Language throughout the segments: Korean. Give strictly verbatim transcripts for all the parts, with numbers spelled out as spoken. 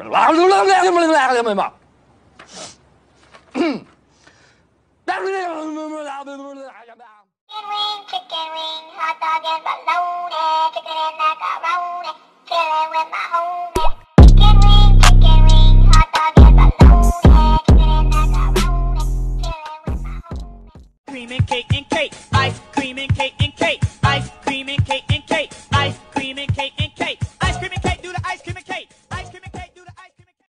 chicken wing, hot dog and bologna, chicken and macaroni, chillin' with my homies. Chicken wing, chicken wing, hot dog and bologna, chicken and macaroni, chillin' with my homies. Cream and cake and cake, ice cream and cake and cake, ice cream and cake and cake, ice cream and cake and cake, ice cream and cake, do the ice cream and cake, ice cream and cake, do the ice cream and cake.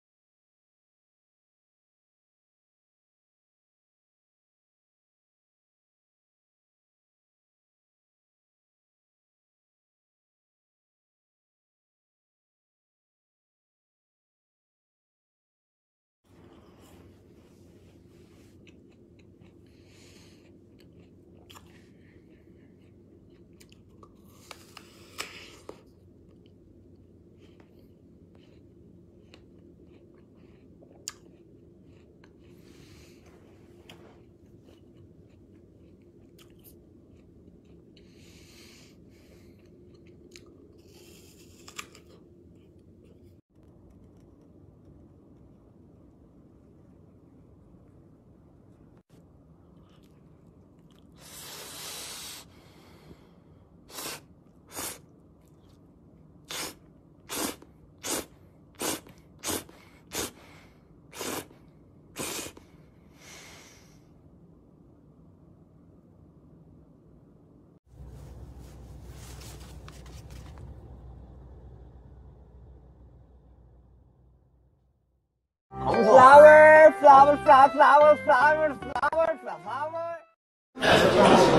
Flower, flower, flower, flower, flower, flower, flower.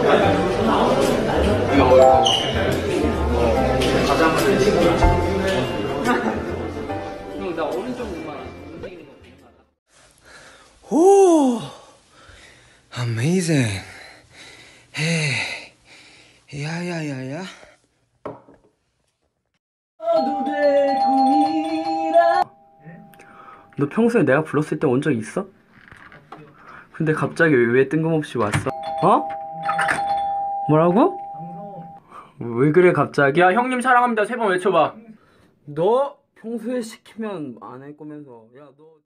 형, 나 오른쪽만 움직이는 거 보면 오, amazing. Hey, 야야야야. 너 평소에 내가 불렀을 때 온 적 있어? 근데 갑자기 왜 뜬금없이 왔어? 어? 뭐라고? 왜 그래 갑자기? 야 형님 사랑합니다 세 번 외쳐봐. 너 평소에 시키면 안 할 거면서. 야 너